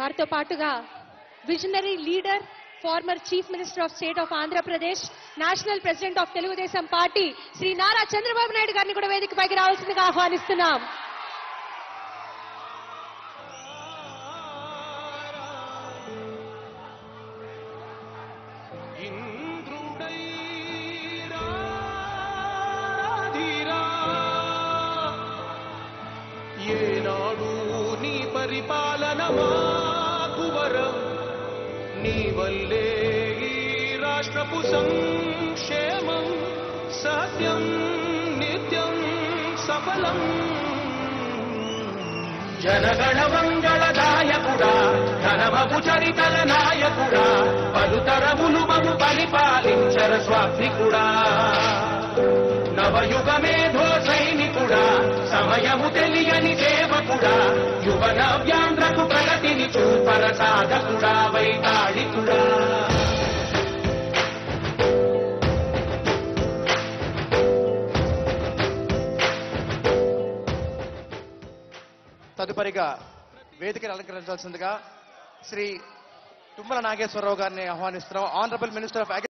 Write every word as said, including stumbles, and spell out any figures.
వారితో పాటుగా visionary leader, former chief minister of state of Andhra Pradesh, national president of Telugu Desam party Shri Nara Chandrababu Naidu గారిని కూడా వేదికపైకి రావాల్సిందిగా ఆహ్వానిస్తున్నాం. ఏనాడు నీ పరిపాలన మాకు వరం, నీ వల్లే ఈ రాష్ట్రపు సంక్షేమం సత్యం నిత్యం సఫలం. జనగణ మంగళదాయకుడా, ఘనమగు చరితల నాయకుడా, పలుతరములు మము పరిపాలించర స్వామికుడా. నవయుగమేధో సైనికుడా, సమయము తెలియని సేవకుడా, యువన వ్యాంధ్రకు ప్రగతిని చూపర సాధకుడా, వైతాళికుడా. తదుపరిగా వేదికను అలంకరించాల్సిందిగా శ్రీ తుమ్మల నాగేశ్వరరావు గారిని ఆహ్వానిస్తున్నాం. Honourable minister of